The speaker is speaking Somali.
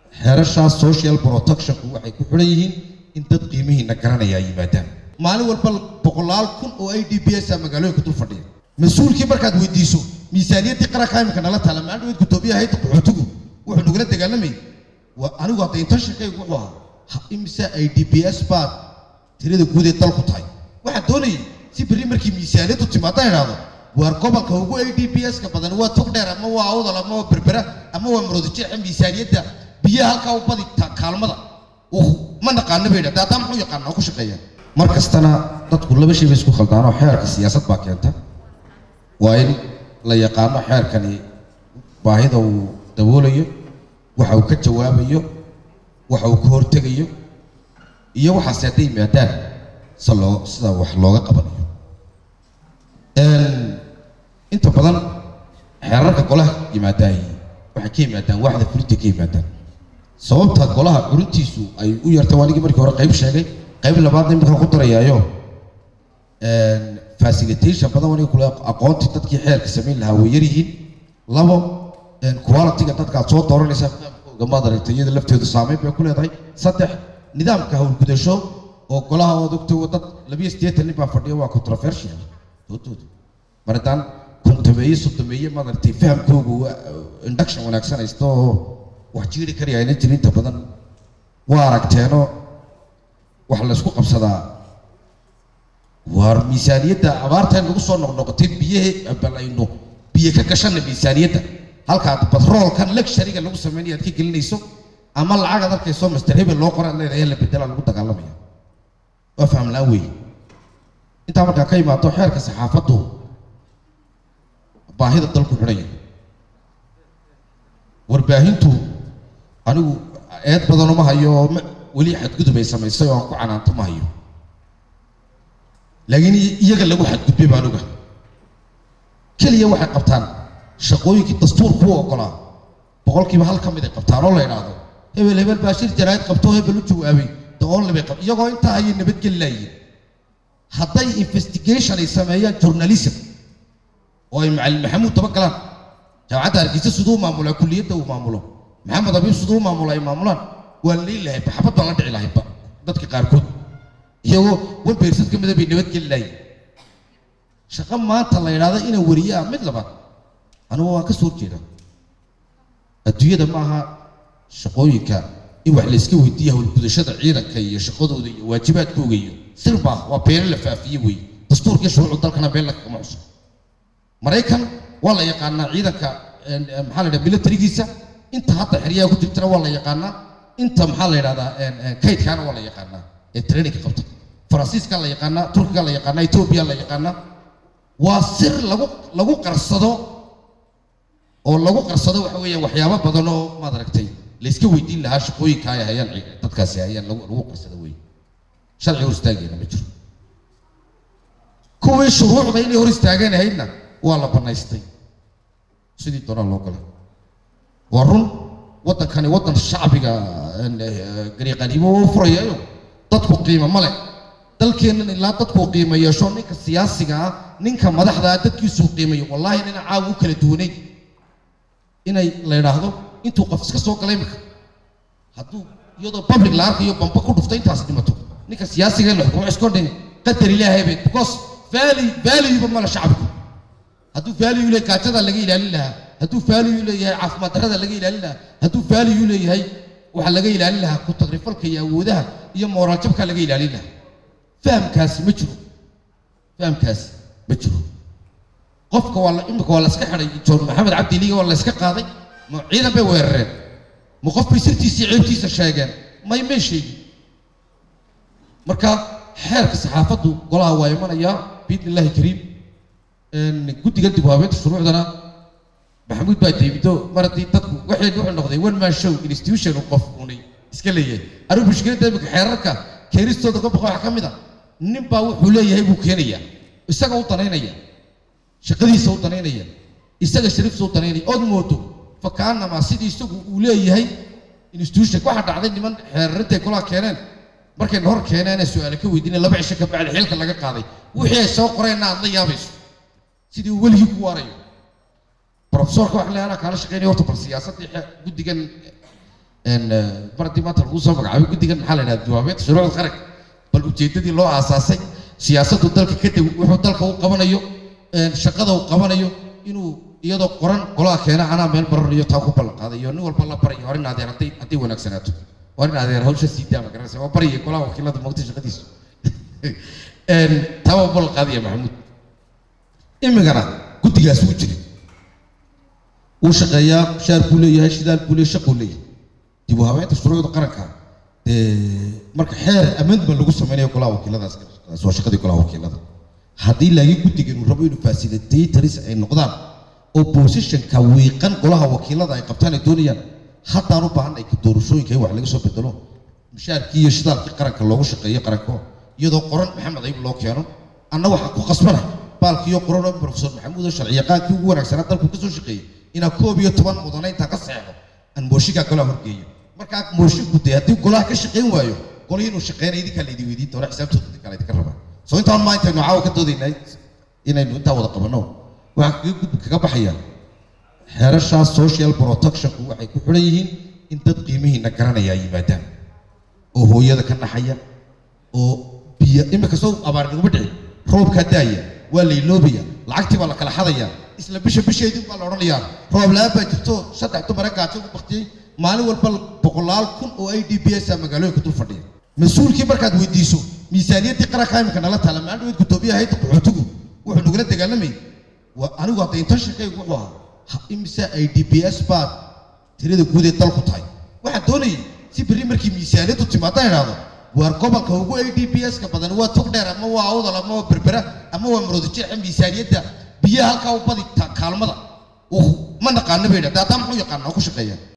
xeerasha social protection waxay ku xiran yihiin in dad qiimihiina garanaya yimaadaan maalin walba boqolaal kun oo IDPS magaalooyinka dul fadhiya mas'uulkii markaad weydiiso miisaaniyadii qaranka imika nala tala maanta gudoomiyaha hay'adda qaxootigu wuxuu nagula dagaalamay waa anigu hadda inta shaqeygu wuxuu ahaa imisa IDPS baad tirada guud ee dalku tahay waxa doonayay si bari markii miisaaniyadu timaado ayraado war gobolka ugu IDPS ka badan waa tog dheer ama waa awdal ama waa berbera ama waa maroodijeex miisaaniyada biyaha halka u badi kaalmada ma naqaano bay dhaqaa tam wuxuu yaqaan ku shaqeeya markastana dadku laba shay isku khaldaano xeerka siyaasad baa keenta waa in la yaqaano xeerkani baahida uu daboolayo waxa uu ka jawaabayo waxa uu ka hortagayo iyo waxa saatay maadaan sida wax looga qabanayo inta badan xeerarka golaha yimaadaan waxa ka yimaadaan waxda fulinta ka yimaadaan sababta golaha urintiisu ay u yartay waanigi markii hore qayb sheegay qayb labaad imika ku darayaayo facilitation badan waniga kula aqoonti dadkii xeerka sameyn lahaa way yar yihiin labo quality-ga dadka soo dooranaysa gamaad aragtay iyada lafteedu saameyn bay ku leedahay saddex nidaamka hawlgudasho oo golaha oo dogtay dad 280 baa fadhiya waa controversial doodoodu maradaan kuntameeyay sodomeeyay ma aragtay fahamkoogu induction wanaagsan haysto wax jiiri kariya inay jirinta badan waa aragteeno wax la isku qabsadaa war miisaaniyada abaartan lagu soo noqnoqotay biyaha balayno biyo ka gashan miisaaniyada halka batroolkan luxury-ga lagu sameeyay aad ka gelinayso ama lacag arkayso master hebel loo qoray leedahay la bedela lagu dagaalamaya waa faham la weey inta marka ka imaado xeerka saxaafadu baahida dalku xidhay warbaahintu anigu eed badan uma hayo wali xadgudub ay sameysay oo ku canaanto ma hayo laakiin iyaga lagu xadgudbay baan ogaa kaliya waxay qabtaan shaqooyinkii dastuurku u ogolaa boqolkiiba hal ka mid ay qabtaan oo la yiraahdo hebel baashir jaraa'id qabto hebel u jawaabay doon la qab iyagoo inta ay nabadgeliyeen hadday investigation ay sameeyaan journalism oo ay macallin maxamuud tabagalaan jaamacadda Hargeysa sidoo maamula kulliyadda uu maamulo maxamed abiib sidoo maamula ay maamulaan waa leeyahay xabad baan la dhici lahayd dadka qaarkood iyagoo warbeersad ka mid ah nabadgeliyeen shaqo maanta la yiraahdo inay wariyaa mid labaad anigu waan ka soo jeedaa adduunyada maaha shaqooyinka in wax la iska weydiiyo hawlgudashada ciidanka iyo shaqadooda iyo waajibaadkooda iyo sirba waa been la faafiyay way dastuurka shuruucda dalkana been la kama cusub maraykan waa la yaqaanaa ciidanka maxaa la yiraahdaa militarigiisa inta hadda xiriyaha ku jirtana waa la yaqaanaa inta maxaa la yiraahdaa kaydkana waa la yaqaanaa ee training qabta faransiiska la yaqaanaa turkiga la yaqaanaa Ethiopia la yaqaanaa waa sir lagu qarsado oo lagu qarsado waxa weeye waxyaabo badan oo ma aragtay la iska weydiin lahaa shaqooyinka ay hayaan dadkaasi ayaan lagu qarsado way sharci hor istaagayna ma jiro kuwii shuruucda inay hor istaageen hayna waa la banaystay sidii doona loo galay waa run wadankani wadan shacbiga gariiqaniimo oo furayayo dadku qiimo male dalkeenna ilaa dadku qiimo yeesho ninka siyaasiga ah ninka madaxda dadkiisu qiimayo wallahi inaan caaw u kala duwanay inay la yiraahdo intuu qof iska soo galay marka hadduu iyadoo public la arkayo bamba ku dhuftay intaas dhimato ninka siyaasiga la xukumo isku dhin qadar ilaahay bay because value ma la shacabku hadduu value leeyahay kaajada laga ilaalin lahaa hadduu value leeyahay caafimaad darrada laga ilaalin lahaa hadduu value leeyahay waxa laga ilaalin lahaa ku tagrifalka iyo awoodaha iyo moral jabka laga ilaalin lahaa fahamkaas ma jiro qofka wala imika wala iska xaray joon maxamed cabdi liiga wala iska qaaday ma ciidan bay weerareen ma qof bay sirtiisa ceebtiisa sheegeen may meesheegi marka xeerka saxaafadu golaha waa imanaya biidnillaahi kariim guddiga dib u habeynta shuruucdana maxamuud baa deebido maradii dadku waxay noqday one man show institution qof unay iska leeyahay anigu mushkiladda imika xeerarka keenistooda ka baqo wax ka mid ah nin baa wuxuu leeyahay buu keenayaa isaga u danaynaya shaqadiisa u danaynaya isaga shariifta u danaynaya ood moodo fakaana ma sidii isagu uu leeyahay institution waxa dhacday niman xeerarintay kula keeneen markay hor keeneen su'aal ka weydiinay laba cisho ka bacdi xilka laga qaaday wixii ay soo qoreen aad la yaabayso sidii wali ku warayo professorka wax leena kala shaqeynay horta bal siyaasadii guddigan بردي ما تلقوا صفق عبي قد يقول محل هذا جوابات شروع الخرج بل وجدتي الله أساسي سياسة الدلك كده وحط الدلك هو قبنا يو شقده وقبنا يو إنه يدو قرن قلا كنا أنا من برا يتاكو بالق هذا يو نقول بالله برا يهارين هذا أنتي ونك سنته وارين هذا هولش السيدة ما كنا سوا برا يقولا وكيلا دموعتي شقديس تابع بالق هذا يا محمود إما كنا قد يجلس وجري وشقيا شار بولي هالشدال بولي شقولي تبغى هواية الشروط قرنها marka xeer amendment lagu sameeyo kula wakiiladaas soo shaqadii kula wakiilada hadii laga guddiga inuu rabo inuu facilitators ay noqdaan opposition ka wiiqan golaha wakiilada ay qabtaan ay doonayaan haddaan u baahan ay ka doorashooyinka wax laga soo bedelo mushaarkii iyo shidaalkii qaranka loogu shaqeeyo qaranka iyadoo qoran maxamed ayib loo keeno anna waxa ku qasbana baalkiyo qoran oo professor maxamuud sharciyaqaankii ugu wanaagsanaa dalku ka soo shaqeeyay ina 12 mudanaynta ka saxeexo aan mooshiga kala horgeeyo marka mooshigu haddii golaha ka shaqeyn waayo golihii inuu shaqeynay idinka la weydiin doona xisaabtooda idinka la idinka rabaa soo intaan ma intaynu caawa ka doodaynay inaynu intaa wada qabano waxa kaga baxaya xeerasha social protection waxay ku xiran yihiin in dad qiimihiina garanaya yimaadaan oo hooyada ka naxaya oo biyo imika soo abaar nagu dhicin roobka daaya waa la iloobiya lacagtii baa la kala xadaya isla bisheedii baa la oranayaa roob la baa jirto saddex dumar gaajo ku baqtiyay maalin walba 100,000 oo IDPS magaalooyinka dul fadhiya mas'uulkii markaad weydiiso miisaaniyadii qaranka imika nala tala ma dhaweyd gudoomiyaha hay'adda qaxootigu wuxuu nagula dagaalamay waa anigu hadda inta shaqeey wuxuu ahaa imisa IDPS baa tirada guud ee dalku tahay waxa doonayay si bari markii miisaaniyadu timaado inaado waar gobolka ugu IDPS ka badan waa tog dheer ama waa awdal ama waa berbera ama waa maroodijeex miisaaniyada biyaha halka u badi kaalmada ma naqaano bay dhadaan muxuu yaqaan ku shaqeeyaa